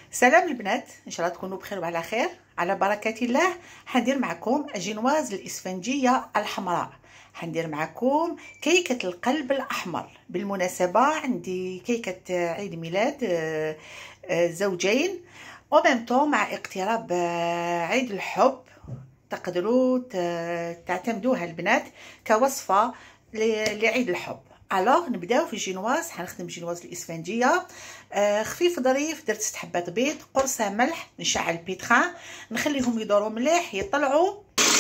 سلام البنات، ان شاء الله تكونوا بخير وعلى خير. على بركه الله حندير معكم جينواز الاسفنجيه الحمراء. حندير معكم كيكه القلب الاحمر. بالمناسبه عندي كيكه عيد ميلاد زوجين، ومن مع اقتراب عيد الحب تقدروا تعتمدوها البنات كوصفه لعيد الحب. الوغ نبداو في الجينواز. حنخدم جينواز الاسفنجيه خفيف ظريف. درت 6 حبات بيض، قرصه ملح، نشعل البيتخان، نخليهم يدوروا مليح يطلعوا.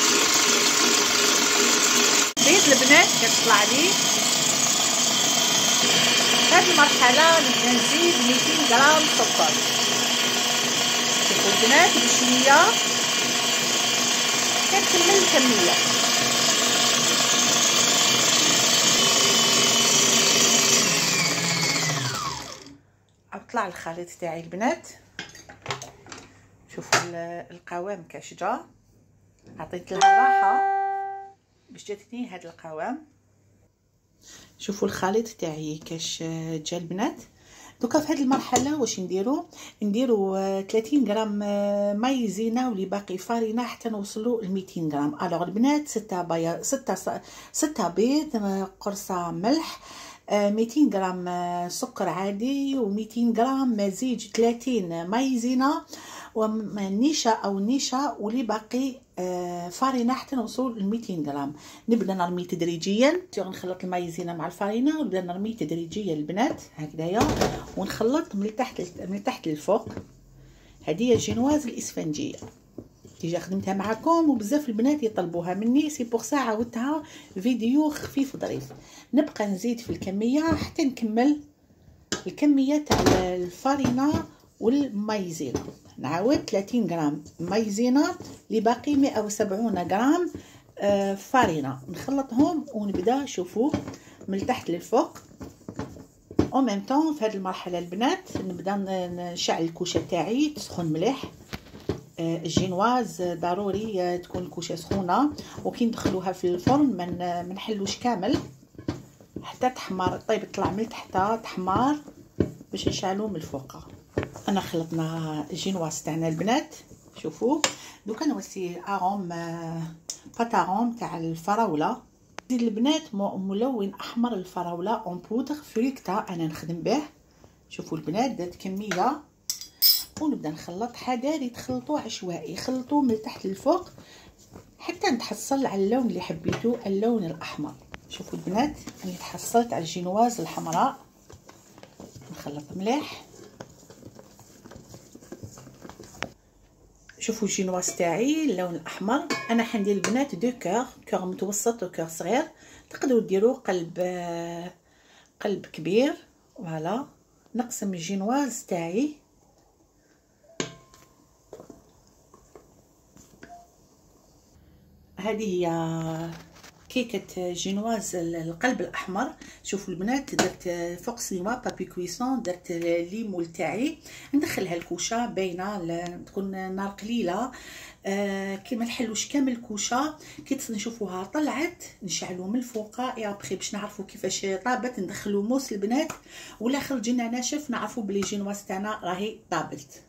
بيض البنات كتطلع لي هذه المرحله نبدا نزيد 200 غرام سكر. شوفوا البنات بشويه كنكمل الكميه. طلع الخليط تاعي البنات. شوفوا القوام كشجا، عطيت لها الراحه باش جاتني هذا القوام. شوفوا الخليط تاعي كاش جا البنات. دوكا في هذه المرحله واش نديروا 30 غرام مايزينا واللي باقي فارينه حتى نوصلوا ل 200 غرام. الوغ البنات 6 بيض، قرصه ملح، 200 غرام سكر عادي، و200 غرام مزيج 30 مايزينا والنشا او النشا واللي باقي فارينه حتى نوصل ل 200 غرام. نبدا نرمي تدريجيا، نخلط المايزينا مع الفارينه ونبدا نرمي تدريجيا البنات هكذايا، ونخلط من تحت للفوق. هذه هي الجينواز الاسفنجيه ديجا خدمتها معكم وبزاف البنات يطلبوها مني، سي بوغ سا عاودتها فيديو خفيف ظريف. نبقى نزيد في الكميه حتى نكمل الكميه تاع الفارينه والمايزينا. نعاود 30 غرام مايزينا اللي باقي 170 غرام فارينه، نخلطهم ونبدا شوفوا من تحت للفوق. او ميم طون في هذه المرحله البنات نبدا نشعل الكوشه تاعي تسخن مليح. الجينواز ضروري تكون الكوشه سخونه، وكي ندخلوها في الفرن ما نحلوش كامل حتى تحمر. طيب طلع من تحت تحمر باش نشعلو من الفوق. انا خلطنا الجينواز تاعنا البنات. شوفوا دوكا نوسي اروم باتاروم تاع الفراوله. نزيد البنات ملون احمر الفراوله اون بودر فريكتا انا نخدم به. شوفوا البنات درت كميه ونبدا نخلط حذاري، تخلطوه عشوائي، خلطوه من تحت للفوق حتى نتحصل على اللون اللي حبيتو، اللون الاحمر. شوفوا البنات راني تحصلت على الجينواز الحمراء. نخلط مليح. شوفوا الجينواز تاعي اللون الاحمر. انا حندير البنات دو كور متوسط وكور صغير. تقدروا ديروا قلب كبير. فوالا نقسم الجينواز تاعي. هذه هي كيكه جينواز القلب الاحمر. شوفوا البنات درت فوق سينما بابي كويسون، درت الليمون تاعي ندخلها الكوشه باينه، تكون نار قليله كي ما نحلوش كامل الكوشه. كي نشوفوها طلعت نشعلو من الفوق يا بخي باش نعرفوا كيفاش طابت. ندخلو موس البنات ولا خرج لنا ناشف نعرفوا بلي جينواز تاعنا راهي طابت.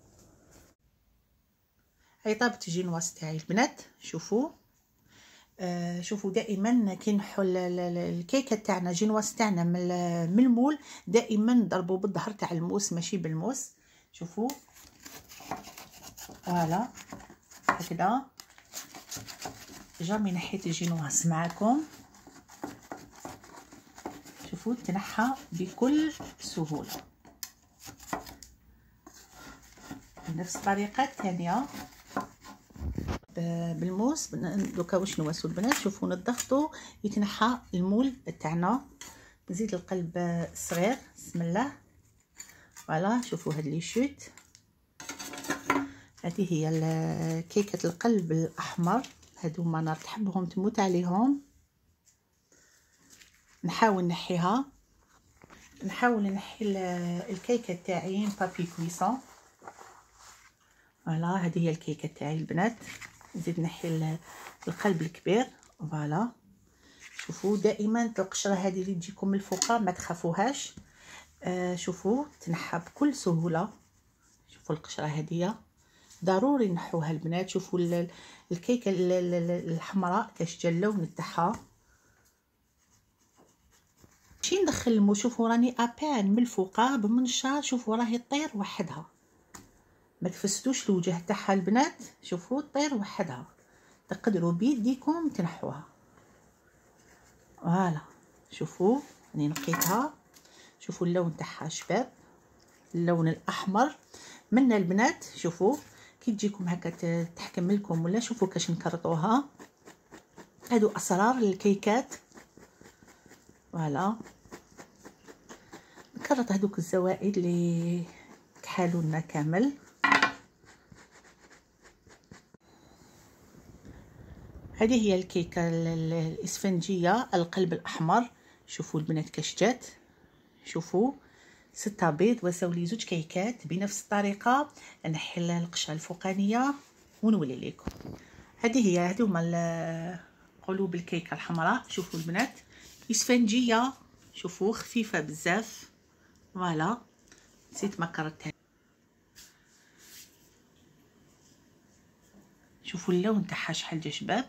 هاي طابت الجينواز تاعي البنات. شوفوا شوفوا دائما كي نحل الكيكه تاعنا جينواز تاعنا من المول دائما نضربوا بالظهر تاع الموس ماشي بالموس. شوفوا فوالا هكذا. جامي نحيت الجينواز معكم. شوفوا تنحى بكل سهوله. بنفس الطريقه الثانيه بالموس. دوكا واش نواسو البنات. شوفوا نضغطوا يتنحى المول تاعنا. نزيد القلب الصغير بسم الله. فوالا شوفوا هاد لي شوت. هذه هي كيكه القلب الاحمر. هادو ما نار تحبهم تموت عليهم. نحاول نحيها، نحاول نحي الكيكه تاعي بابي كويسون. فوالا هذه هي الكيكه تاعي البنات. نزيد نحي القلب الكبير. فوالا شوفوا دائما القشره هذه اللي تجيكم من الفوق ما تخافوهاش. شوفوا تنحى بكل سهوله. شوفوا القشره هذه ضروري نحوها البنات. شوفوا الكيكه الحمراء كاش جا اللون تاعها. ماشي ندخل المو. شوفوا راني ابان من الفوق بمنشار. شوفوا راهي طير وحدها، ما تفسدوش الوجه تاعها البنات. شوفوا طير وحدها، تقدروا بيديكم تنحوها. فوالا شوفوا راني نقيتها. شوفوا اللون تاعها شباب، اللون الاحمر من البنات. شوفوا كي تجيكم هكا تحكم لكم ولا شوفوا كاش نكرطوها. هادو اسرار الكيكات. فوالا نكرط هذوك الزوائد اللي كحالوا لنا كامل. هذه هي الكيكه الاسفنجيه القلب الاحمر. شوفوا البنات كاش جات. شوفوا 6 بيض وسولي 2 كيكات بنفس الطريقه. نحي القشره الفوقانيه ونولي لكم. هذه هما قلوب الكيكه الحمراء. شوفوا البنات اسفنجيه. شوفوا خفيفه بزاف. فوالا نسيت ما كررتها. شوفوا اللون تاعها شحال جا شباب.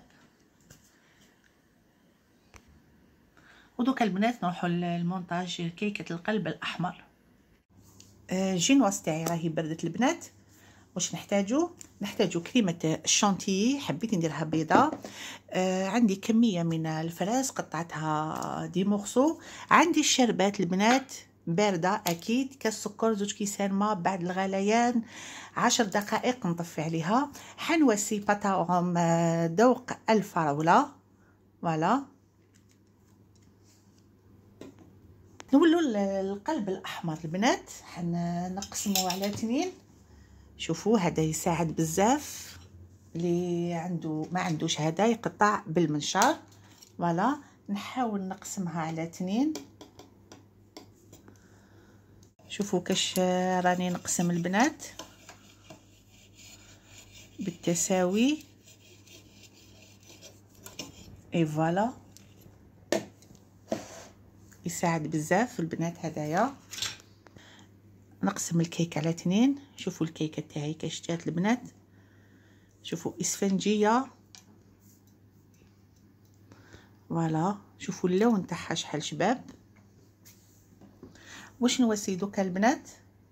ودوكا البنات نروحوا للمونتاج كيكه القلب الاحمر. الجينواز تاعي راهي بردت البنات. واش نحتاجو كريمه الشانتيي. حبيت نديرها بيضاء. عندي كميه من الفراس قطعتها دي مورسو. عندي الشربات البنات بارده اكيد. كاس سكر 2 كيسان ماء. بعد الغليان 10 دقائق نطفي عليها. حنوسي بطاوهم ذوق الفراوله. فوالا نولوا القلب الاحمر البنات. حنقسموه على 2. شوفوا هذا يساعد بزاف. اللي ما عندوش هذا يقطع بالمنشار. فوالا نحاول نقسمها على 2. شوفوا كاش راني نقسم البنات بالتساوي. اي فوالا يساعد بزاف البنات هدايا. نقسم الكيك على 2. شوفوا الكيكه تاعي كاش جات البنات. شوفوا اسفنجيه. فوالا شوفوا اللون تاعها شحال شباب. واش نوسي دوكا البنات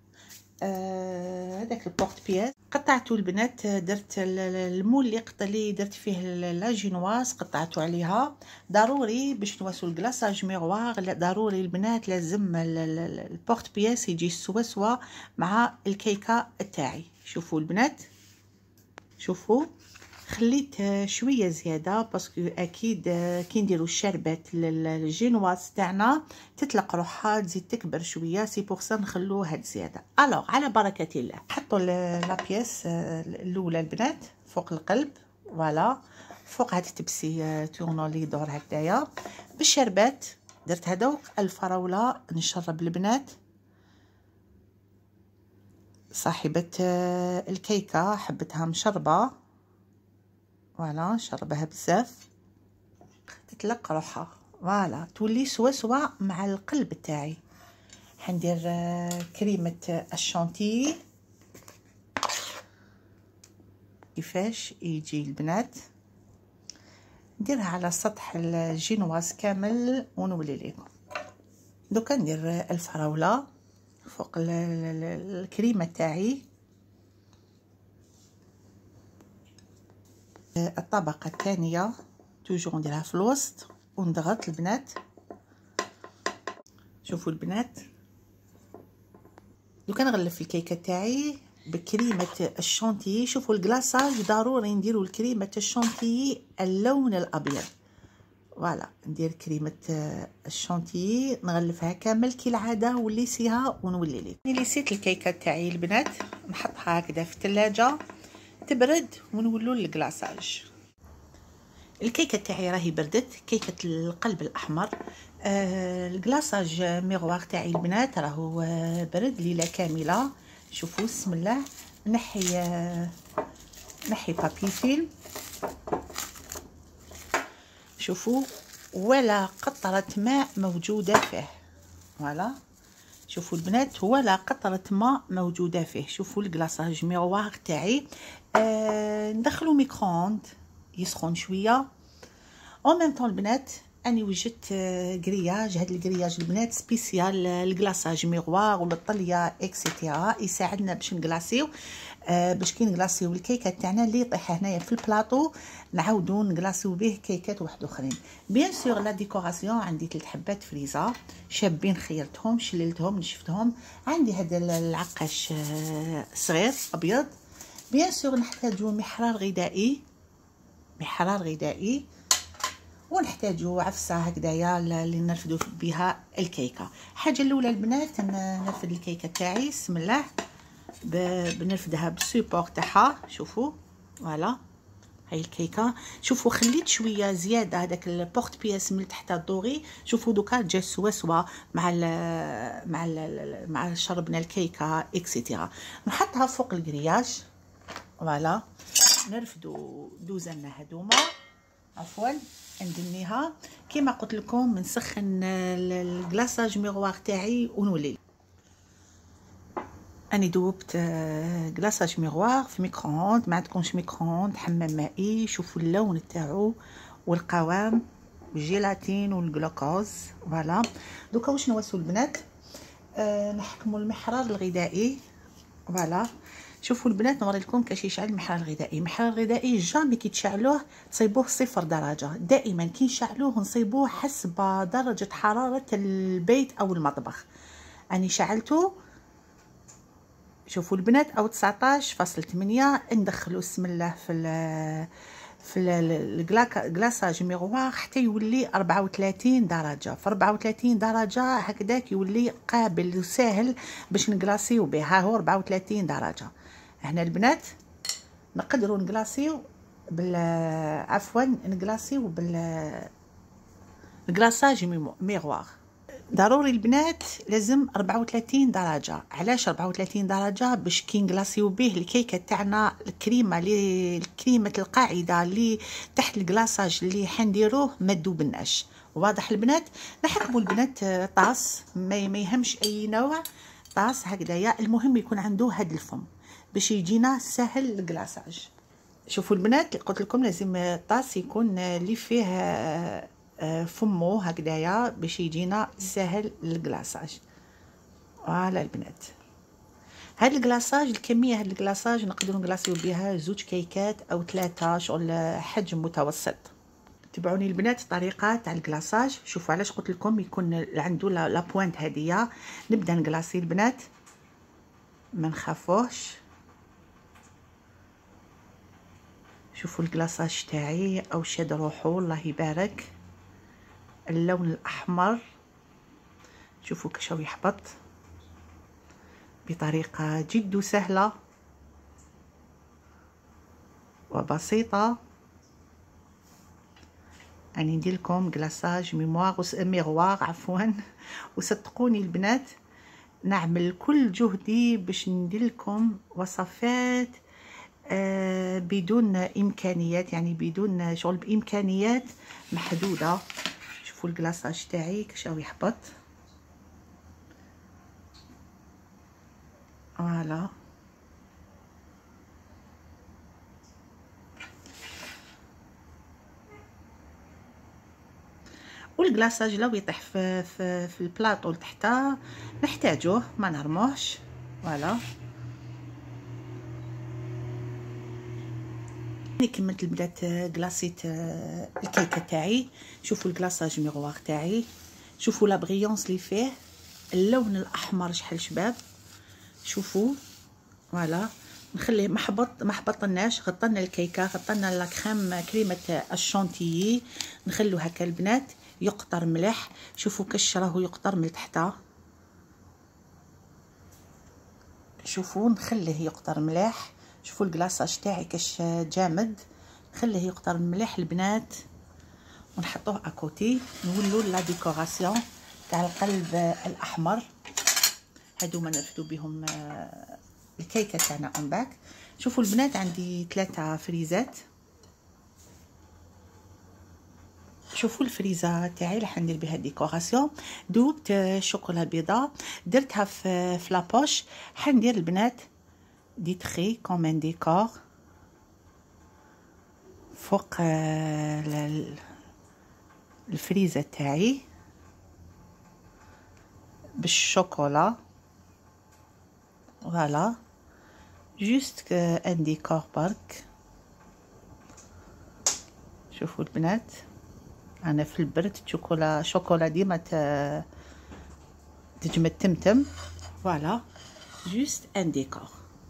هذاك البورت بياس قطعته البنات. درت المول اللي درت فيه لا جينواز قطعته عليها. ضروري باش نواسو الكلاصاج ميغوار ضروري البنات لازم البورت بياس يجي سوا مع الكيكه تاعي. شوفوا البنات شوفوا خليت شويه زياده باسكو اكيد كي نديروا الشربات للجينواز تاعنا تطلق روحها تزيد تكبر شويه. سي بور سا نخلو هاد زياده. الوغ على بركه الله حطوا لا بياس الاولى البنات فوق القلب. فوالا فوق هاد التبسي تورنو لي دور هكايا بالشربات. درت هذوك الفراوله نشرب البنات. صاحبه الكيكه حبتها مشربه. فوالا نشربها بزاف تتلق روحها. فوالا تولي سوا مع القلب تاعي. حندير كريمه الشانتي كيفاش يجي البنات. نديرها على سطح الجينواز كامل ونولي لكم. دوكا ندير الفراوله فوق الكريمه تاعي. الطبقه الثانيه توجور نديرها في الوسط ونضغط البنات. شوفوا البنات دوكا نغلف الكيكه تاعي بكريمه الشانتيي. شوفوا الكلاصاج ضروري نديروا الكريمه الشانتيي اللون الابيض. فوالا ندير كريمه الشانتيي نغلفها كامل كالعاده وليسيها ونولي لكم. ليسيت الكيكه تاعي البنات نحطها هكذا في الثلاجه تبرد ونولوا للكلاصاج. الكيكه تاعي راهي بردت. كيكه القلب الاحمر. الكلاصاج ميغوار تاعي البنات راهو برد ليله كامله. شوفوا بسم الله نحي بابي فيلم. شوفوا ولا قطره ماء موجوده فيه. فوالا شوفوا البنات ولا قطرة ماء موجودة فيه. شوفوا الكلاصاج ميغوار تاعي. ندخلو ميكرووند يسخن شوية. او ميم طون البنات اني وجدت كرياج. هاد الكرياج البنات سبيسيال الكلاصاج ميغوار ولا الطليه اكسيتيرا، يساعدنا باش نكلاصيو باش كي نكلاصيو الكيكه تاعنا اللي يطيح هنايا في البلاطو نعاودو نكلاصيو به كيكات واحد اخرين. بيان سور لا ديكوراسيون عندي 3 حبات فريزه شابين، خيرتهم شللتهم نشفتهم. عندي هذا العقاش صغير ابيض. بيان سور نحتاجو محرار غذائي، محرار غذائي، ونحتاجو عفسه هكذايا اللي نرفدو بها الكيكه. الحاجه الاولى البنات نرفد الكيكه تاعي بسم الله. بنرفدها بالسيبور تاعها. شوفوا فوالا هاي الكيكه. شوفوا خليت شويه زياده هذاك البورت بياس من تحت الدوغي. شوفوا دوكا جا سوا مع شربنا الكيكه اكسيتيرا. نحطها فوق الكرياج فوالا. نرفدو دوزنا هذوما عفوا ندنيها كيما قلت لكم. نسخن الكلاصاج ميغوار تاعي ونولي. اني دوبت كلاصاج ميغوار في ميكرووند. ما عندكمش ميكرووند حمام مائي. شوفوا اللون تاعو والقوام الجيلاتين والجلوكوز فوالا. دوكا واش نوصلوا البنات نحكموا المحرار الغذائي فوالا. شوفوا البنات نوري لكم كاش يشعل المحرار الغذائي. المحرار الغذائي جامي كي تشعلوه تصيبوه 0 درجه. دائما كي نشعلوه نصيبوه حسب درجه حراره البيت او المطبخ. اني شعلته شوفوا البنات او 19.8. ندخلو بسم الله في الكلاصاج ميغوار حتى يولي 34 درجه. في 34 درجه هكذاك يولي قابل وسهل باش نكلاصيو به. ها هو 34 درجه. هنا البنات نقدروا نكلاصيو عفوا نكلاصيو الكلاصاج ميغوار. ضروري البنات لازم 34 درجه. علاش 34 درجه؟ باش كي نكلاصيو به الكيكه تاعنا الكريمه القاعده اللي تحت الكلاصاج اللي حنديروه ما تذوبناش. واضح البنات؟ نحكموا البنات طاس ما يهمش اي نوع طاس هكذايا. المهم يكون عنده هاد الفم باش يجينا سهل الكلاصاج. شوفوا البنات قلت لكم لازم الطاس يكون اللي فيه فمو هكذايا باش يجينا سهل الكلاصاج. فوالا البنات هاد الكلاصاج الكميه هاد الكلاصاج نقدروا نكلاصيو بها 2 كيكات او 3 شغل حجم متوسط. تبعوني البنات الطريقه تاع الكلاصاج. شوفوا علاش قلت لكم يكون عنده لا بوينت هذيا. نبدا نكلاصي البنات ما نخافوش. شوفوا الكلاصاج تاعي او شاد روحو الله يبارك. اللون الاحمر شوفوا كشو يحبط بطريقه جد سهله وبسيطه. اني ندير لكم كلاصاج ميغوار عفوا. وصدقوني البنات نعمل كل جهدي باش ندير لكم وصفات بدون امكانيات، يعني بدون شغل بامكانيات محدوده. شوفوا الكلاصاج تاعي كيش راهو يحبط فوالا. والكلاصاج لو يطيح في البلاطو لتحت نحتاجوه ما نرموهش فوالا. كملت البنات كلاصيت الكيكه تاعي. شوفوا الكلاصاج ميغوار تاعي. شوفوا لا بريونس اللي فيه اللون الاحمر شحال شباب. شوفوا فوالا. نخليه ما حبطناش. غطينا الكيكه غطينا لا كريمه الشونتيي. نخلو هكا البنات يقطر مليح. شوفوا كاش راهو يقطر من تحت. شوفوا نخليه يقطر مليح. شوفوا الكلاصاج تاعي كاش جامد. نخليه يقطر مليح البنات ونحطوه اكوتي. نولوا لا ديكوراسيون تاع القلب الاحمر. هادو ما نرفدو بهم الكيكه تاعنا اون باك. شوفوا البنات عندي 3 فريزات. شوفوا الفريزه تاعي اللي حندير بها الديكوراسيون. دوبت شوكولا بيضاء درتها في لابوش. حندير البنات دي تخي كوم ديكور فوق الفريزه تاعي بالشوكولا. فوالا جوست ان ديكور برك. شوفوا البنات انا في البرد شوكولا ديما تجمد تمتم. فوالا جوست ان ديكور.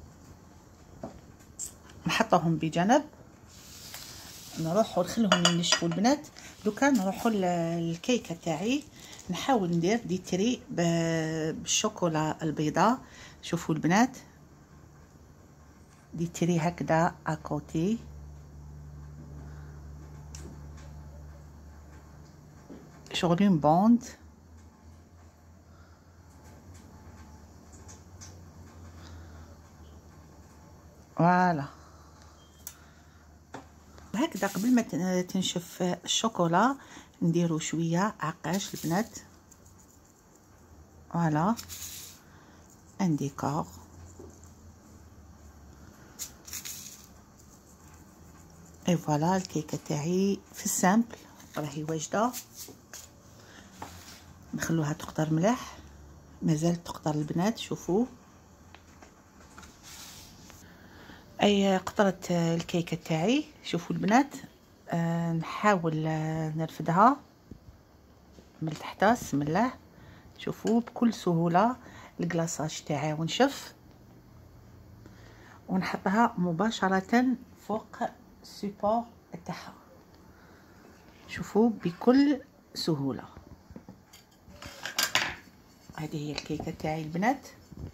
نحطهم بجنب. نروحوا نخليهم ينشفوا البنات. دوكا نروحوا للكيكه تاعي. نحاول ندير دي تري بالشوكولا البيضاء. شوفوا البنات دي تري هكذا اكوتي. شغلين بوند. فوالا هكذا قبل ما تنشف الشوكولا نديرو شويه عقاش البنات. فوالا ان ديكور. اي فوالا الكيكه تاعي في السامبل راهي واجده. نخلوها تقطر مليح. مازال تقطر البنات. شوفوا اي قطرت الكيكه تاعي. شوفوا البنات نحاول نرفدها من تحت. بسم الله. شوفوا بكل سهوله الكلاصاج تاعي ونشف ونحطها مباشره فوق السيبور تاعها. شوفوا بكل سهوله. هذه هي الكيكه تاعي البنات.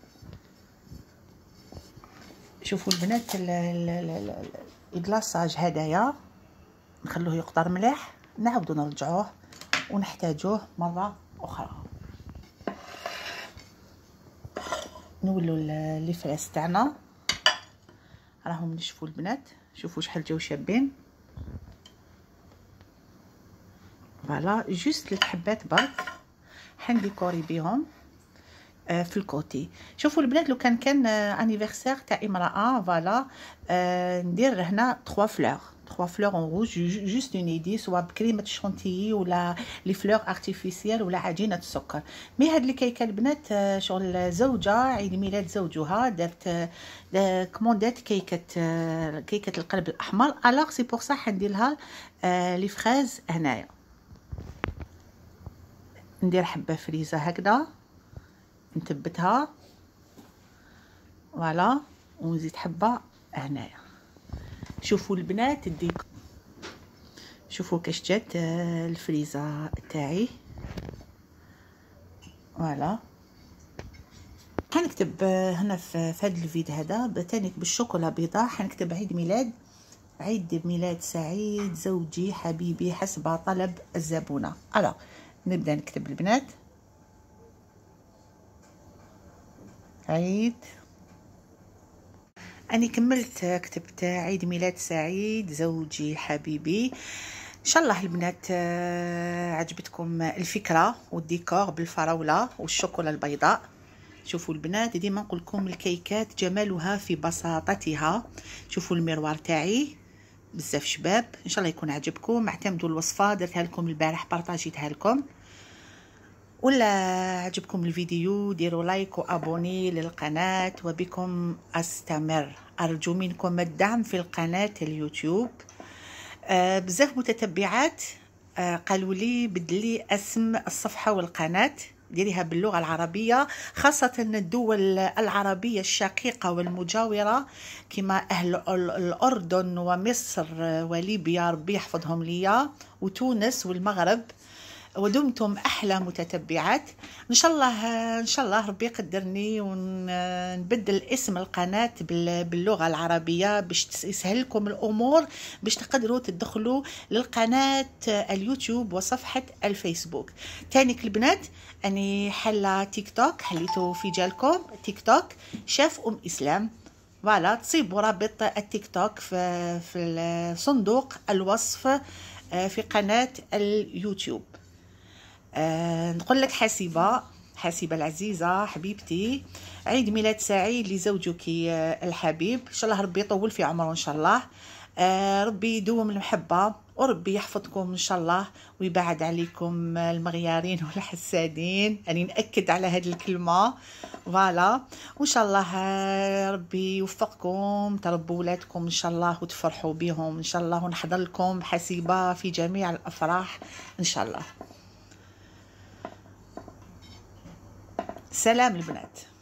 شوفوا البنات الكلاصاج هدايا نخلوه يقطر مليح. نعاودو نرجعوه ونحتاجوه مره اخرى. نولوا لي فريس تاعنا راهم نشفوا البنات. شوفوا شحال جاو شابين. فوالا جوست الحبات برك حنديكوري بيهم في الكوتي. شوفوا البنات لو كان انيفرسير تاع امراه فوالا ندير هنا 3 فلور اون روج جوست اون ايدي سواء بكريمه الشونتيي ولا لي فلور ارتيفيسيال ولا عجينه السكر. مي هاد الكيكه البنات شغل زوجه عيد ميلاد زوجها درت كوموندات كيكه القلب الاحمر. الوغ سي بور صح حندير لها لي فريز هنايا. ندير حبه فريزه هكذا نثبتها. فوالا ونزيد حبه هنايا. شوفوا البنات الديك. شوفوا كاش جات الفريزه تاعي. فوالا حنكتب هنا في هذا الفيديو هذا تاني بالشوكولا بيضاء. حنكتب عيد ميلاد سعيد زوجي حبيبي حسب طلب الزبونه. الو نبدا نكتب البنات عيد. أني كملت كتبت عيد ميلاد سعيد زوجي حبيبي. إن شاء الله البنات عجبتكم الفكرة والديكور بالفراولة والشوكولا البيضاء. شوفوا البنات ديما نقول لكم الكيكات جمالها في بساطتها. شوفوا المروار تاعي بزاف شباب. إن شاء الله يكون عجبكم. اعتمدوا الوصفة درتها لكم البارح بارطاجيتها لكم. ولا عجبكم الفيديو ديروا لايك وابوني للقناة وبكم استمر. ارجو منكم الدعم في القناة اليوتيوب. بزاف متتبعات قالوا لي بدلي اسم الصفحة والقناة ديريها باللغة العربية خاصة الدول العربية الشقيقة والمجاورة كما أهل الأردن ومصر وليبيا ربي يحفظهم ليا وتونس والمغرب. ودمتم احلى متتبعات. ان شاء الله ربي يقدرني ونبدل اسم القناه باللغه العربيه باش يسهل لكم الامور باش تقدروا تدخلوا للقناه اليوتيوب وصفحه الفيسبوك. تانيك البنات اني حله تيك توك حليته في جالكم تيك توك شاف اسلام. فوالا تصيبوا رابط التيك توك في صندوق الوصف في قناة اليوتيوب. نقول لك حسيبة العزيزة حبيبتي، عيد ميلاد سعيد لزوجك الحبيب، ان شاء الله ربي يطول في عمره ان شاء الله، ربي يدوم المحبة وربي يحفظكم ان شاء الله ويبعد عليكم المغيارين والحسادين. أنا نأكد على هذه الكلمة فوالا. وان شاء الله ربي يوفقكم تربوا ولادكم ان شاء الله وتفرحوا بهم ان شاء الله، ونحضر لكم حسيبة في جميع الافراح ان شاء الله. سلام البنات.